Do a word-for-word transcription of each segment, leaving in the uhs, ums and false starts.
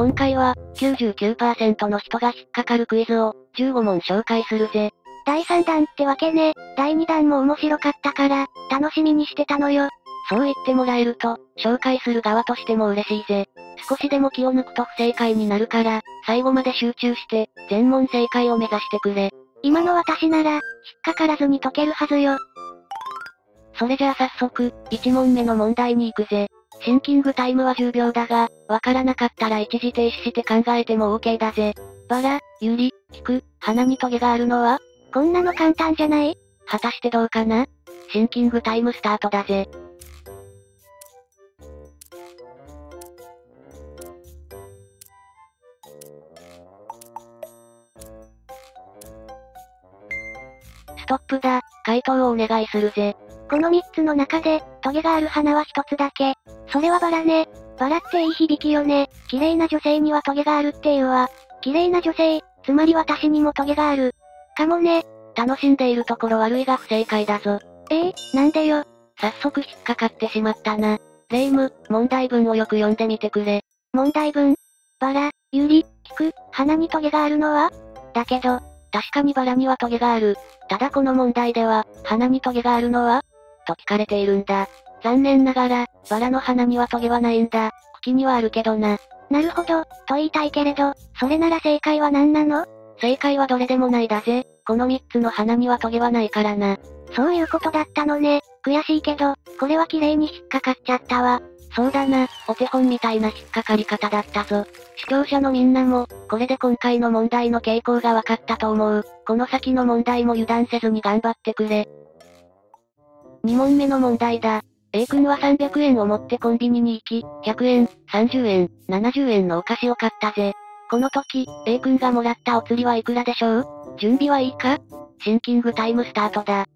今回は、きゅうじゅうきゅうパーセント の人が引っかかるクイズを、じゅうご問紹介するぜ。 だいさんだんってわけね。だいにだんも面白かったから、楽しみにしてたのよ。 そう言ってもらえると、紹介する側としても嬉しいぜ。少しでも気を抜くと不正解になるから、最後まで集中して、全問正解を目指してくれ。 今の私なら、引っかからずに解けるはずよ。 それじゃあ早速、いち問目の問題に行くぜ。シンキングタイムはじゅうびょうだが、わからなかったら一時停止して考えても OK だぜ。バラ、ユリ、菊、花にトゲがあるのは？ こんなの簡単じゃない？ 果たしてどうかな？シンキングタイムスタートだぜ。ストップだ。回答をお願いするぜ。 このみっつの中で、トゲがある花はひとつだけ。それはバラね。バラっていい響きよね。綺麗な女性にはトゲがあるっていうわ。綺麗な女性、つまり私にもトゲがある。かもね。 楽しんでいるところ悪いが不正解だぞ。 えー、なんでよ。 早速引っかかってしまったな。レイム、問題文をよく読んでみてくれ。 問題文。バラ、ユリ、菊、花にトゲがあるのは？ だけど、確かにバラにはトゲがある。ただこの問題では、花にトゲがあるのは？と聞かれているんだ。残念ながら、バラの花にはトゲはないんだ。茎にはあるけどな。 なるほど、と言いたいけれど、それなら正解は何なの？ 正解はどれでもないだぜ。このみっつの花にはトゲはないからな。 そういうことだったのね。悔しいけど、これは綺麗に引っかかっちゃったわ。 そうだな、お手本みたいな引っかかり方だったぞ。視聴者のみんなも、これで今回の問題の傾向がわかったと思う。この先の問題も油断せずに頑張ってくれ。に問目の問題だ。A 君はさんびゃくえんを持ってコンビニに行き、ひゃくえん、さんじゅうえん、ななじゅうえんのお菓子を買ったぜ。この時、A 君がもらったお釣りはいくらでしょう？準備はいいか？シンキングタイムスタートだ。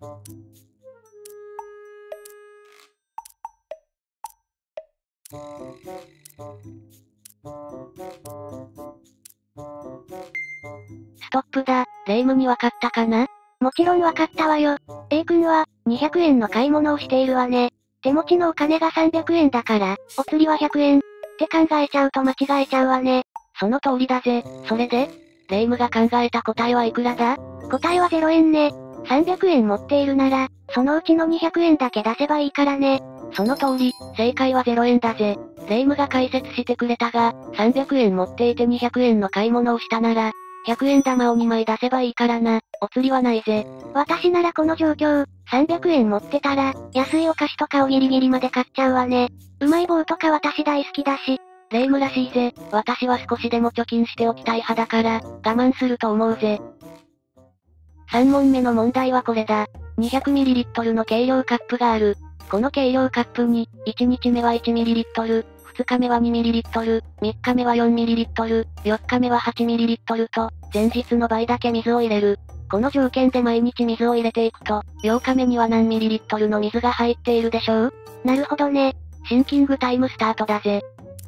ストップだ。レイムにわかったかな？ もちろんわかったわよ。A 君は、にひゃくえんの買い物をしているわね。手持ちのお金がさんびゃくえんだから、お釣りはひゃくえん。って考えちゃうと間違えちゃうわね。 その通りだぜ。それで？レイムが考えた答えはいくらだ？ 答えはゼロえんね。さんびゃくえん持っているなら、そのうちのにひゃくえんだけ出せばいいからね。 その通り、正解はゼロえんだぜ。レイムが解説してくれたが、さんびゃくえん持っていてにひゃくえんの買い物をしたなら、ひゃくえん玉をにまい出せばいいからな。お釣りはないぜ。 私ならこの状況、さんびゃくえん持ってたら、安いお菓子とかをギリギリまで買っちゃうわね。うまい棒とか私大好きだし。 レイムらしいぜ。私は少しでも貯金しておきたい派だから、我慢すると思うぜ。さん問目の問題はこれだ。にひゃくミリリットル の計量カップがある。この計量カップに、いちにちめはいちミリリットル、ふつかめはにミリリットル、みっかめはよんミリリットル、よっかめははちミリリットルと、前日の倍だけ水を入れる。この条件で毎日水を入れていくと、ようかめには何ミリリットルの水が入っているでしょう？ なるほどね。 シンキングタイムスタートだぜ。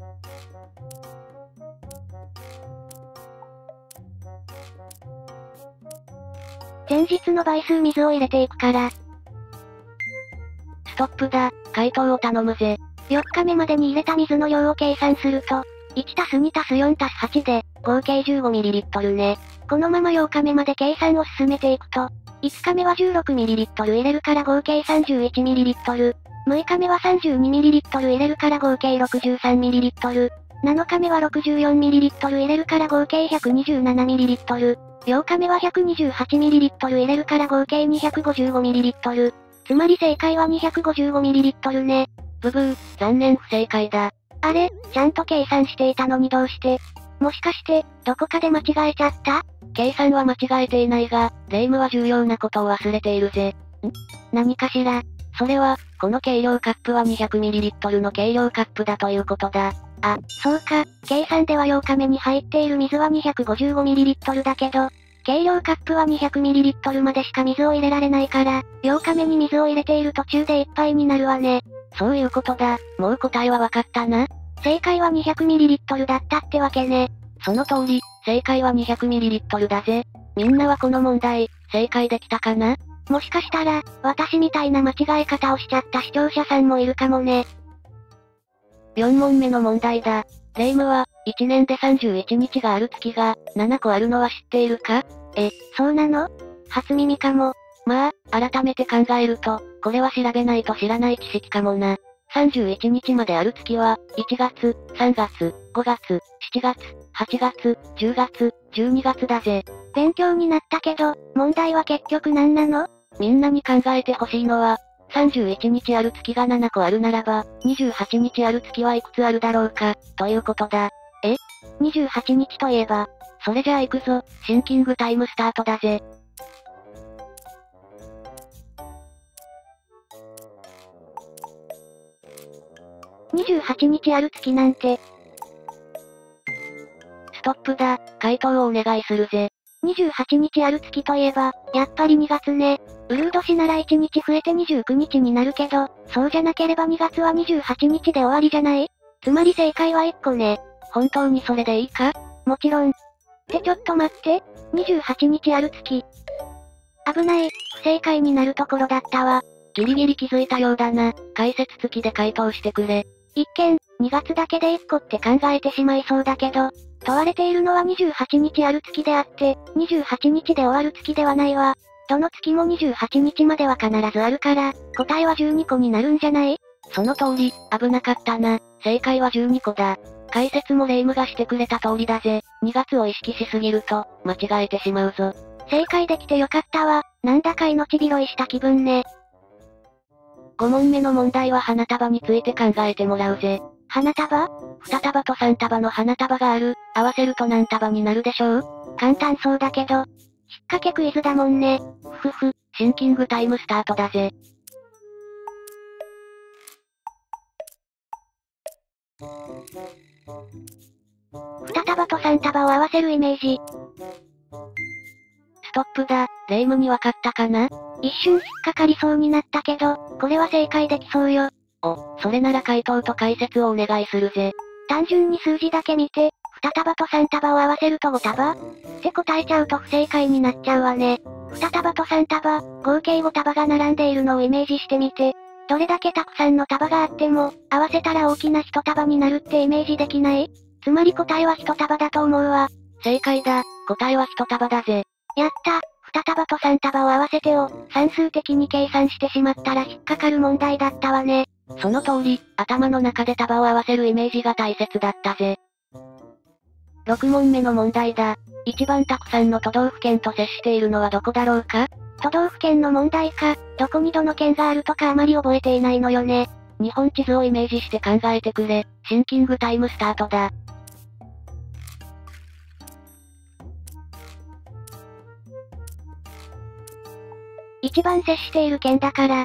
前日の倍数水を入れていくから。 ストップだ。回答を頼むぜ。 よっかめまでに入れた水の量を計算すると、いちたすにたすよんたすはちで、合計 じゅうごミリリットル ね。このままようかめまで計算を進めていくと、いつかめは じゅうろくミリリットル 入れるから合計 さんじゅういちミリリットル。むいかめは さんじゅうにミリリットル 入れるから合計 ろくじゅうさんミリリットル。なのかめは ろくじゅうよんミリリットル 入れるから合計 ひゃくにじゅうななミリリットル。ようかめは ひゃくにじゅうはちミリリットル 入れるから合計 にひゃくごじゅうごミリリットル。つまり正解は にひゃくごじゅうごミリリットル ね。 ブブー、残念不正解だ。 あれ、ちゃんと計算していたのにどうして？もしかして、どこかで間違えちゃった？ 計算は間違えていないが、レイムは重要なことを忘れているぜ。 ん？何かしら？ それは、この計量カップは にひゃくミリリットル の計量カップだということだ。 あ、そうか、計算ではようかめに入っている水は にひゃくごじゅうごミリリットル だけど、計量カップは にひゃくミリリットル までしか水を入れられないから、ようかめに水を入れている途中でいっぱいになるわね。 そういうことだ。もう答えはわかったな。 正解は にひゃくミリリットル だったってわけね。 その通り、正解は にひゃくミリリットル だぜ。みんなはこの問題、正解できたかな？ もしかしたら、私みたいな間違え方をしちゃった視聴者さんもいるかもね。 よん問目の問題だ。 霊夢は、いちねんでさんじゅういちにちがある月が、ななこあるのは知っているか？ え、そうなの？初耳かも。 まあ、改めて考えると、これは調べないと知らない知識かもな。さんじゅういちにちまである月は、いちがつ、さんがつ、ごがつ、しちがつ、はちがつ、じゅうがつ、じゅうにがつだぜ。 勉強になったけど、問題は結局何なの？ みんなに考えてほしいのは、さんじゅういちにちある月がななこあるならば、にじゅうはちにちある月はいくつあるだろうか、ということだ。 え？ にじゅうはちにちといえば、 それじゃあ行くぞ、シンキングタイムスタートだぜ。 にじゅうはちにちある月なんて。 ストップだ、回答をお願いするぜ。 にじゅうはちにちある月といえば、やっぱりにがつね。ウルー年ならいちにち増えてにじゅうくにちになるけど、そうじゃなければにがつはにじゅうはちにちで終わりじゃない？つまり正解はいっこね。 本当にそれでいいか？ もちろん。ってちょっと待って、にじゅうはちにちある月。危ない、不正解になるところだったわ。 ギリギリ気づいたようだな。解説付きで回答してくれ。 一見、にがつだけでいっこって考えてしまいそうだけど、問われているのはにじゅうはちにちある月であって、にじゅうはちにちで終わる月ではないわ。どの月もにじゅうはちにちまでは必ずあるから、答えはじゅうにこになるんじゃない？ その通り、危なかったな。正解はじゅうにこだ。解説も霊夢がしてくれた通りだぜ。にがつを意識しすぎると、間違えてしまうぞ。 正解できてよかったわ。なんだか命拾いした気分ね。 ごもんめの問題は花束について考えてもらうぜ。 花束？ に束とさん束の花束がある。合わせると何束になるでしょう？ 簡単そうだけど。引っ掛けクイズだもんね。 ふふふ、シンキングタイムスタートだぜ。 に束とさん束を合わせるイメージ。 ストップだ。霊夢にわかったかな？ 一瞬引っかかりそうになったけど、これは正解できそうよ。 お、それなら回答と解説をお願いするぜ。 単純に数字だけ見て、に束とさん束を合わせるとご束って答えちゃうと不正解になっちゃうわね。に束とさん束、合計ご束が並んでいるのをイメージしてみて、どれだけたくさんの束があっても、合わせたら大きな一束になるってイメージできない？つまり答えは一束だと思うわ。 正解だ。答えは一束だぜ。 やった。に束とさん束を合わせてを、算数的に計算してしまったら引っかかる問題だったわね。 その通り、頭の中で束を合わせるイメージが大切だったぜ。ろくもんめの問題だ。一番たくさんの都道府県と接しているのはどこだろうか？ 都道府県の問題か、どこにどの県があるとかあまり覚えていないのよね。 日本地図をイメージして考えてくれ。シンキングタイムスタートだ。 一番接している県だから。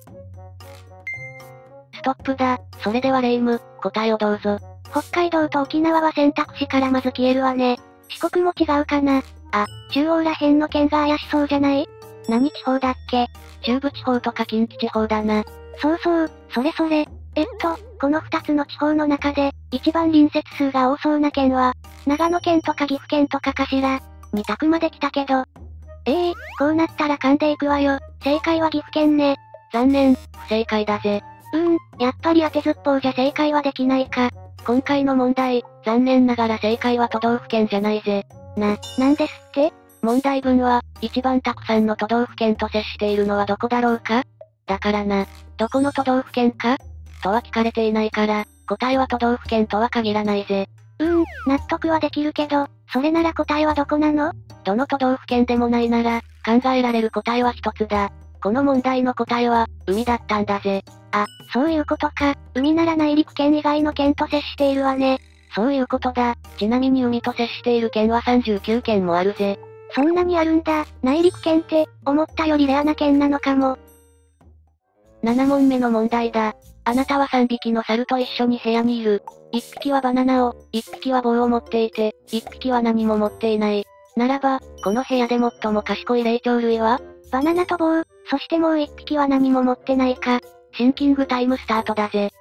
ストップだ。それでは霊夢、答えをどうぞ。 北海道と沖縄は選択肢からまず消えるわね。四国も違うかな。あ、中央ら辺の県が怪しそうじゃない？何地方だっけ？ 中部地方とか近畿地方だな。 そうそう、それそれ。えっと、この二つの地方の中で、一番隣接数が多そうな県は、長野県とか岐阜県とかかしら。二択まで来たけど。ええー、こうなったら噛んでいくわよ。正解は岐阜県ね。 残念、不正解だぜ。 うーん、やっぱり当てずっぽうじゃ正解はできないか。 今回の問題、残念ながら正解は都道府県じゃないぜ。 な、なんですって？ 問題文は、一番たくさんの都道府県と接しているのはどこだろうか？だからな、どこの都道府県か？とは聞かれていないから、答えは都道府県とは限らないぜ。 うーん、納得はできるけど、それなら答えはどこなの？ どの都道府県でもないなら、考えられる答えは一つだ。この問題の答えは、海だったんだぜ。 あ、そういうことか。海なら内陸県以外の県と接しているわね。 そういうことだ。ちなみに海と接している県はさんじゅうきゅうけんもあるぜ。 そんなにあるんだ。内陸県って、思ったよりレアな県なのかも。 ななもんめの問題だ。あなたはさんびきの猿と一緒に部屋にいる。いっぴきはバナナを、いっぴきは棒を持っていて、いっぴきは何も持っていない。ならば、この部屋で最も賢い霊長類は？ バナナと棒、そしてもういっぴきは何も持ってないか。 シンキングタイムスタートだぜ。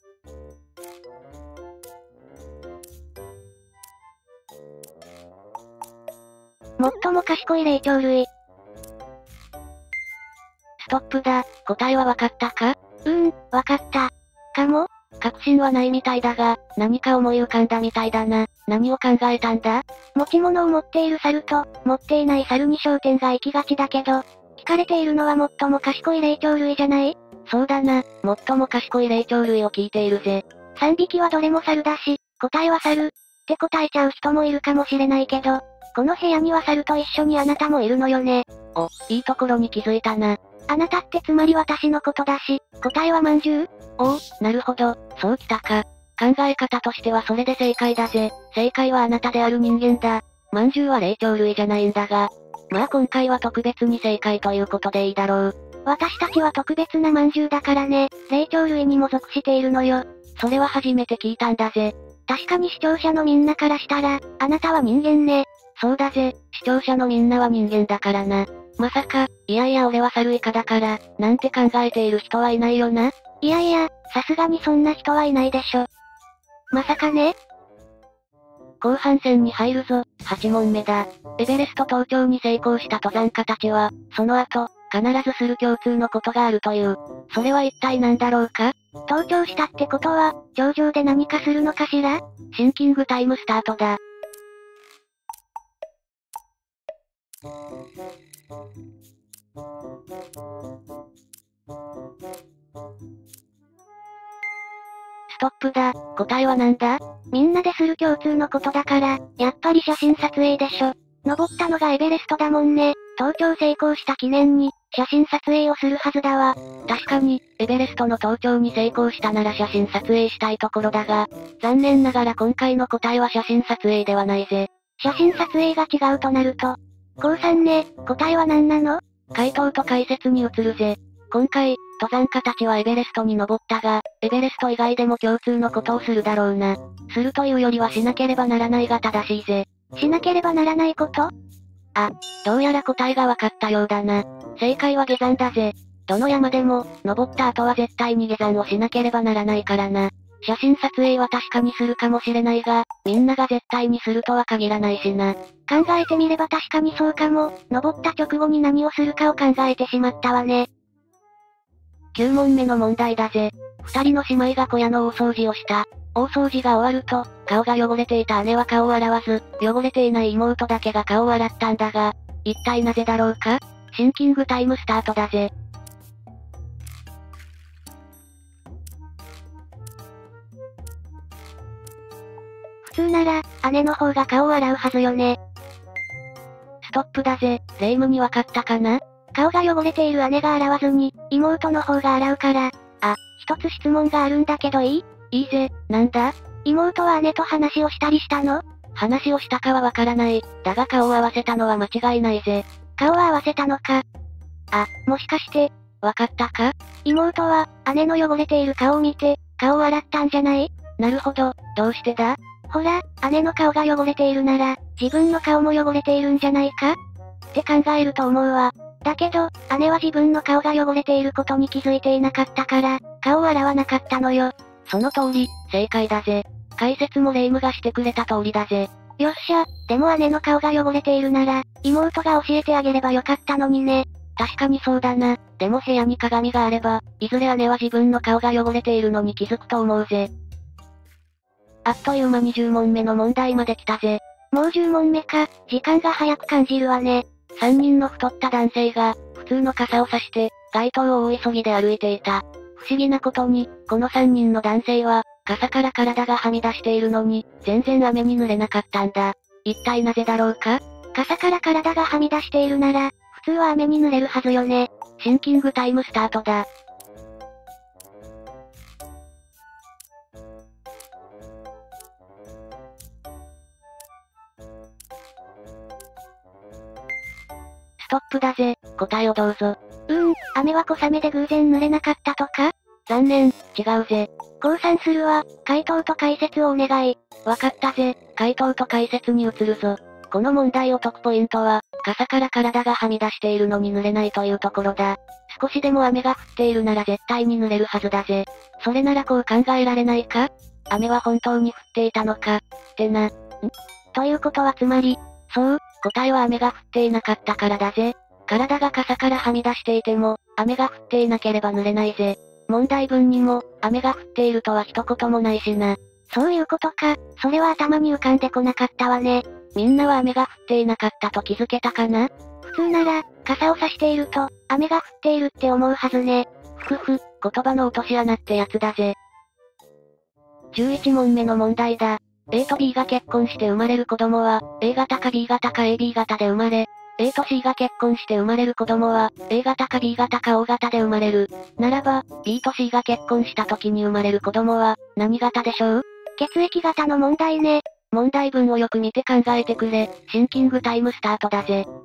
最も賢い霊長類。 ストップだ。答えはわかったか？ うーん、わかった。かも？ 隠心はないみたいだが、何か思い浮かんだみたいだな。何を考えたんだ？ 持ち物を持っている猿と、持っていない猿に焦点が行きがちだけど、聞かれているのは最も賢い霊長類じゃない？ そうだな、最も賢い霊長類を聞いているぜ。 さんびきはどれも猿だし、答えは猿って答えちゃう人もいるかもしれないけど、この部屋には猿と一緒にあなたもいるのよね。 お、いいところに気づいたな。 あなたってつまり私のことだし、答えはまんじゅう？ おお、なるほど、そうきたか。考え方としてはそれで正解だぜ。正解はあなたである人間だ。まんじゅうは霊長類じゃないんだが。まあ今回は特別に正解ということでいいだろう。 私たちは特別なまんじゅうだからね、霊長類にも属しているのよ。 それは初めて聞いたんだぜ。 確かに視聴者のみんなからしたら、あなたは人間ね。 そうだぜ、視聴者のみんなは人間だからな。まさか、いやいや俺は猿以下だから、なんて考えている人はいないよな。 いやいや、さすがにそんな人はいないでしょ。まさかね。 後半戦に入るぞ、はち問目だ。エベレスト登頂に成功した登山家たちは、その後、必ずする共通のことがあるという。それは一体何だろうか？ 登頂したってことは、頂上で何かするのかしら？ シンキングタイムスタートだ。ストップだ。答えはなんだ？ みんなでする共通のことだから、やっぱり写真撮影でしょ。登ったのがエベレストだもんね。登頂成功した記念に、写真撮影をするはずだわ。 確かに、エベレストの登頂に成功したなら写真撮影したいところだが、残念ながら今回の答えは写真撮影ではないぜ。 写真撮影が違うとなると、こうさんね、答えは何なの？ 回答と解説に移るぜ。今回、登山家たちはエベレストに登ったが、エベレスト以外でも共通のことをするだろうな。するというよりはしなければならないが正しいぜ。 しなければならないこと？ あ、どうやら答えが分かったようだな。正解は下山だぜ。どの山でも、登った後は絶対に下山をしなければならないからな。写真撮影は確かにするかもしれないが、みんなが絶対にするとは限らないしな。 考えてみれば確かにそうかも。登った直後に何をするかを考えてしまったわね。 きゅう問目の問題だぜ。二人の姉妹が小屋の大掃除をした。大掃除が終わると、顔が汚れていた姉は顔を洗わず、汚れていない妹だけが顔を洗ったんだが、一体なぜだろうか？シンキングタイムスタートだぜ。 普通なら、姉の方が顔を洗うはずよね。 ストップだぜ。霊夢にわかったかな？ 顔が汚れている姉が洗わずに、妹の方が洗うから。あ、一つ質問があるんだけどいい？ いいぜ、なんだ？ 妹は姉と話をしたりしたの？ 話をしたかはわからない。だが顔を合わせたのは間違いないぜ。 顔は合わせたのか。あ、もしかして、 わかったか？ 妹は、姉の汚れている顔を見て、顔を洗ったんじゃない？ なるほど、どうしてだ？ ほら、姉の顔が汚れているなら、自分の顔も汚れているんじゃないか？って考えると思うわ。だけど、姉は自分の顔が汚れていることに気づいていなかったから、顔を洗わなかったのよ。 その通り、正解だぜ。解説も霊夢がしてくれた通りだぜ。 よっしゃ、でも姉の顔が汚れているなら、妹が教えてあげればよかったのにね。 確かにそうだな。でも部屋に鏡があれば、いずれ姉は自分の顔が汚れているのに気づくと思うぜ。あっという間にじゅう問目の問題まで来たぜ。 もうじゅう問目か、時間が早く感じるわね。 さんにんの太った男性が、普通の傘を差して、街灯を大急ぎで歩いていた。不思議なことに、このさんにんの男性は、傘から体がはみ出しているのに、全然雨に濡れなかったんだ。一体なぜだろうか？ 傘から体がはみ出しているなら、普通は雨に濡れるはずよね。 シンキングタイムスタートだ。ストップだぜ。答えをどうぞ。 うーん、雨は小雨で偶然濡れなかったとか？ 残念、違うぜ。 降参するわ。回答と解説をお願い。 わかったぜ。回答と解説に移るぞ。この問題を解くポイントは、傘から体がはみ出しているのに濡れないというところだ。少しでも雨が降っているなら絶対に濡れるはずだぜ。それならこう考えられないか？雨は本当に降っていたのか、ってな。ん？ ということはつまり、 そう、答えは雨が降っていなかったからだぜ。体が傘からはみ出していても、雨が降っていなければ濡れないぜ。 問題文にも、雨が降っているとは一言もないしな。 そういうことか、それは頭に浮かんでこなかったわね。 みんなは雨が降っていなかったと気づけたかな？ 普通なら、傘を差していると、雨が降っているって思うはずね。 ふふふ、言葉の落とし穴ってやつだぜ。じゅういち問目の問題だ。A と B が結婚して生まれる子供は、A 型か B 型か エービー 型で生まれ、A と C が結婚して生まれる子供は、A 型か B 型か O 型で生まれる。ならば、B と C が結婚した時に生まれる子供は、何型でしょう？ 血液型の問題ね。 問題文をよく見て考えてくれ。シンキングタイムスタートだぜ。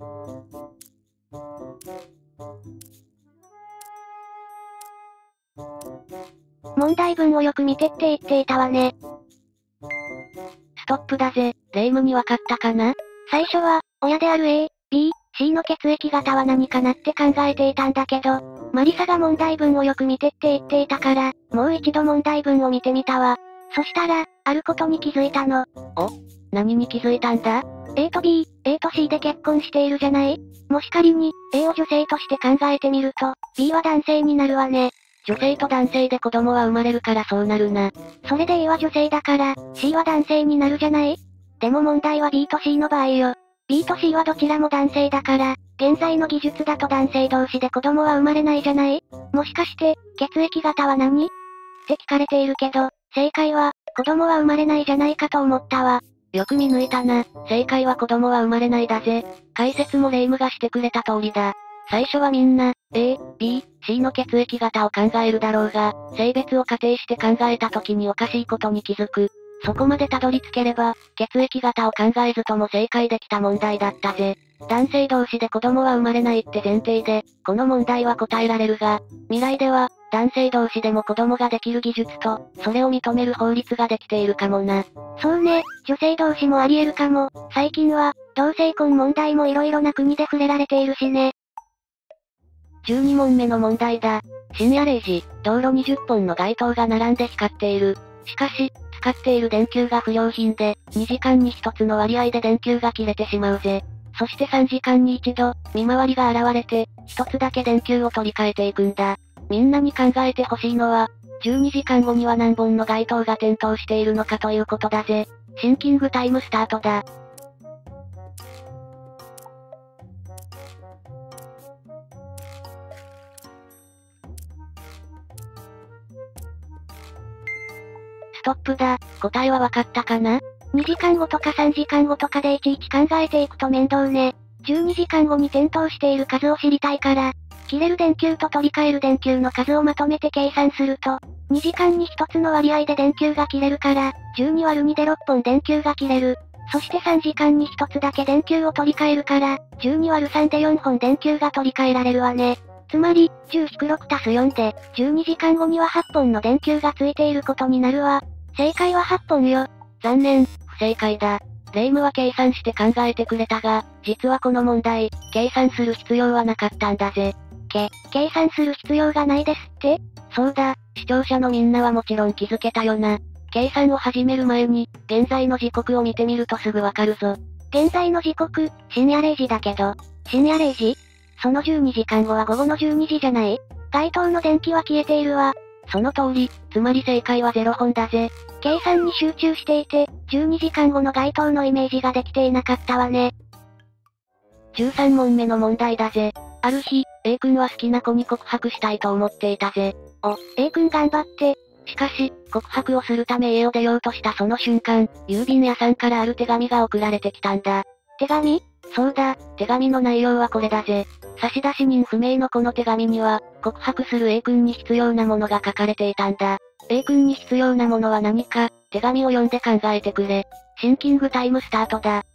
問題文をよく見てって言っていたわね。 ストップだぜ。霊夢にわかったかな？ 最初は、親である A、B、C の血液型は何かなって考えていたんだけど、マリサが問題文をよく見てって言っていたから、もう一度問題文を見てみたわ。そしたら、あることに気づいたの。 お？何に気づいたんだ？ A と B、A と C で結婚しているじゃない？もし仮に、A を女性として考えてみると、B は男性になるわね。 女性と男性で子供は生まれるからそうなるな。 それで A は女性だから、C は男性になるじゃない？でも問題は B と C の場合よ。B と C はどちらも男性だから、現在の技術だと男性同士で子供は生まれないじゃない？もしかして、血液型は何？って聞かれているけど、正解は、子供は生まれないじゃないかと思ったわ。 よく見抜いたな。正解は子供は生まれないだぜ。解説も霊夢がしてくれた通りだ。最初はみんな、A、B、C の血液型を考えるだろうが、性別を仮定して考えた時におかしいことに気づく。そこまでたどり着ければ、血液型を考えずとも正解できた問題だったぜ。男性同士で子供は生まれないって前提で、この問題は答えられるが、未来では、男性同士でも子供ができる技術と、それを認める法律ができているかもな。 そうね、女性同士もあり得るかも。最近は、同性婚問題も色々な国で触れられているしね。 じゅうに問目の問題だ。深夜れいじ、道路にじゅっぽんの街灯が並んで光っている。しかし、使っている電球が不良品で、にじかんにひとつの割合で電球が切れてしまうぜ。そしてさんじかんに一度、見回りが現れて、ひとつだけ電球を取り替えていくんだ。みんなに考えてほしいのは、じゅうにじかんごには何本の街灯が点灯しているのかということだぜ。シンキングタイムスタートだ。ストップだ。答えはわかったかな？ にじかんごとかさんじかんごとかでいちいち考えていくと面倒ね。じゅうにじかんごに点灯している数を知りたいから、切れる電球と取り替える電球の数をまとめて計算すると、にじかんにひとつの割合で電球が切れるから、じゅうにわるにでろっぽん電球が切れる。そしてさんじかんにひとつだけ電球を取り替えるから、じゅうにわるさんでよんほん電球が取り替えられるわね。つまり、じゅうろくたすよんで、じゅうにじかんごにははっぽんの電球がついていることになるわ。正解ははっぽんよ。 残念、不正解だ。霊夢は計算して考えてくれたが、実はこの問題、計算する必要はなかったんだぜ。 け、計算する必要がないですって？ そうだ、視聴者のみんなはもちろん気づけたよな。計算を始める前に、現在の時刻を見てみるとすぐわかるぞ。 現在の時刻、深夜れいじだけど、深夜れいじ？そのじゅうにじかんごは午後のじゅうにじじゃない？街灯の電気は消えているわ。 その通り、つまり正解はゼロほんだぜ。 計算に集中していて、じゅうにじかんごの街灯のイメージができていなかったわね。 じゅうさん問目の問題だぜ。ある日、A 君は好きな子に告白したいと思っていたぜ。 お、A 君頑張って。 しかし、告白をするため家を出ようとしたその瞬間、郵便屋さんからある手紙が送られてきたんだ。 手紙？ そうだ、手紙の内容はこれだぜ。差出人不明のこの手紙には、告白する A 君に必要なものが書かれていたんだ。A 君に必要なものは何か、手紙を読んで考えてくれ。シンキングタイムスタートだ。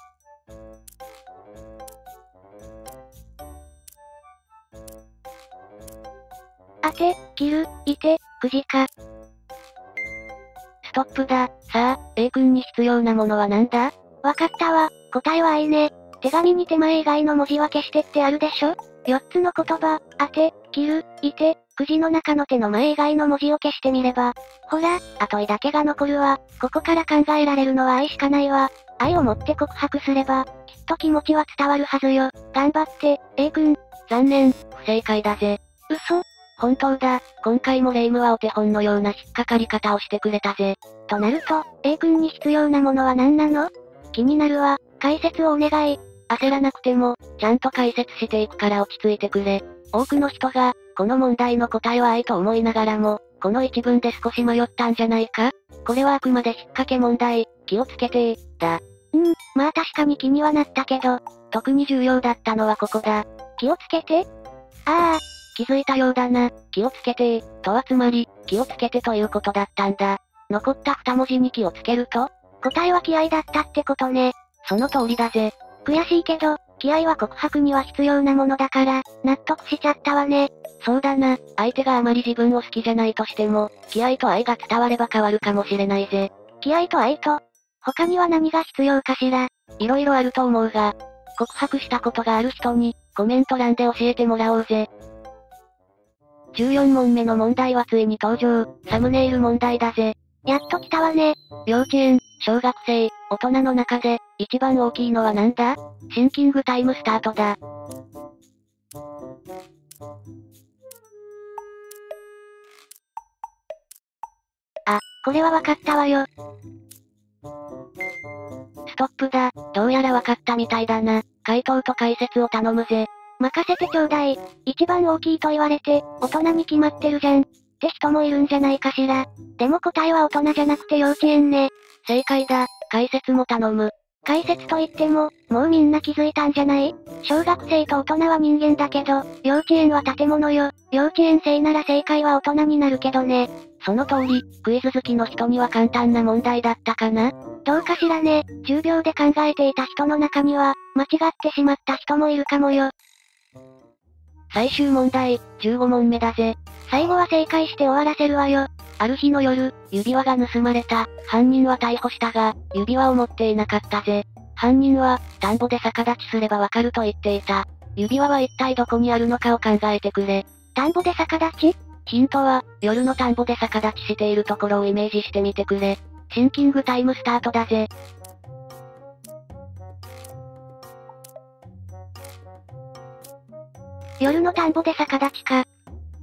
当て、切る、いて、くじか。 ストップだ。さあ、A 君に必要なものは何だ？ わかったわ。答えは愛ね。手紙に手前以外の文字は消してってあるでしょ？よっつの言葉、当て、切る、いて、くじの中の手の前以外の文字を消してみれば。ほら、あといだけが残るわ。ここから考えられるのは愛しかないわ。愛を持って告白すれば、きっと気持ちは伝わるはずよ。頑張って、A 君。 残念、不正解だぜ。 嘘？ 本当だ、今回もレイムはお手本のような引っかかり方をしてくれたぜ。 となると、A 君に必要なものは何なの？気になるわ、解説をお願い。 焦らなくても、ちゃんと解説していくから落ち着いてくれ。多くの人が、この問題の答えは愛と思いながらも、この一文で少し迷ったんじゃないか？これはあくまで引っ掛け問題、気をつけてー、だ。 うーん、まあ確かに気にはなったけど、 特に重要だったのはここだ。 気をつけて？ああ、 気づいたようだな、気をつけてー、とはつまり、気をつけてということだったんだ。残った二文字に気をつけると？ 答えは気合だったってことね。 その通りだぜ。 悔しいけど、気合は告白には必要なものだから、納得しちゃったわね。 そうだな、相手があまり自分を好きじゃないとしても、気合と愛が伝われば変わるかもしれないぜ。 気合と愛と、他には何が必要かしら。 いろいろあると思うが、告白したことがある人に、コメント欄で教えてもらおうぜ。じゅうよん問目の問題はついに登場、サムネイル問題だぜ。 やっと来たわね。 幼稚園、小学生、大人の中で、一番大きいのはなんだ？シンキングタイムスタートだ。 あ、これはわかったわよ。 ストップだ、どうやらわかったみたいだな。回答と解説を頼むぜ。 任せてちょうだい。一番大きいと言われて、大人に決まってるじゃん。って人もいるんじゃないかしら。でも答えは大人じゃなくて幼稚園ね。 正解だ、解説も頼む。 解説といっても、もうみんな気づいたんじゃない？小学生と大人は人間だけど、幼稚園は建物よ。幼稚園生なら正解は大人になるけどね。 その通り、クイズ好きの人には簡単な問題だったかな？ どうかしらね、じゅうびょうで考えていた人の中には、間違ってしまった人もいるかもよ。 最終問題、じゅうご問目だぜ。 最後は正解して終わらせるわよ。 ある日の夜、指輪が盗まれた。犯人は逮捕したが、指輪を持っていなかったぜ。犯人は、田んぼで逆立ちすればわかると言っていた。指輪は一体どこにあるのかを考えてくれ。 田んぼで逆立ち？ ヒントは、夜の田んぼで逆立ちしているところをイメージしてみてくれ。シンキングタイムスタートだぜ。 夜の田んぼで逆立ちか。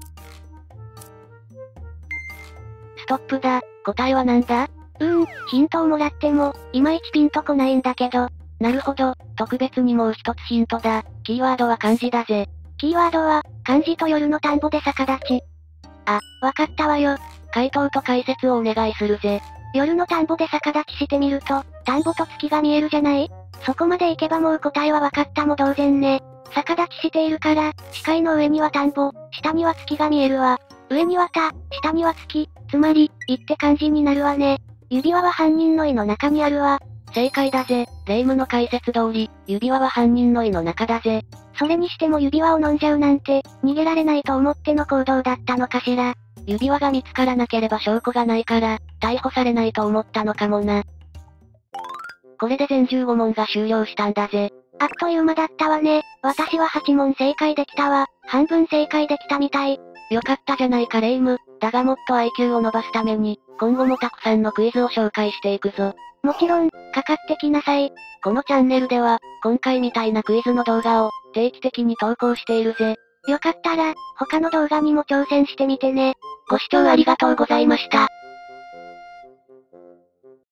ストップだ、答えはなんだ？ うーん、ヒントをもらっても、いまいちピンとこないんだけど。 なるほど、特別にもう一つヒントだ。キーワードは漢字だぜ。 キーワードは、漢字と夜の田んぼで逆立ち。あ、わかったわよ。 回答と解説をお願いするぜ。 夜の田んぼで逆立ちしてみると、田んぼと月が見えるじゃない？そこまで行けばもう答えはわかったも同然ね。逆立ちしているから、視界の上には田んぼ、下には月が見えるわ。上には田、下には月、つまり、いって漢字になるわね。指輪は犯人の胃の中にあるわ。 正解だぜ。霊夢の解説通り、指輪は犯人の胃の中だぜ。 それにしても指輪を飲んじゃうなんて、逃げられないと思っての行動だったのかしら。 指輪が見つからなければ証拠がないから、逮捕されないと思ったのかもな。これで全じゅうご問が終了したんだぜ。 あっという間だったわね。私ははち問正解できたわ。半分正解できたみたい。 よかったじゃないか霊夢。だがもっと アイキュー を伸ばすために、今後もたくさんのクイズを紹介していくぞ。 もちろん、かかってきなさい。 このチャンネルでは、今回みたいなクイズの動画を、定期的に投稿しているぜ。 よかったら、他の動画にも挑戦してみてね。 ご視聴ありがとうございました。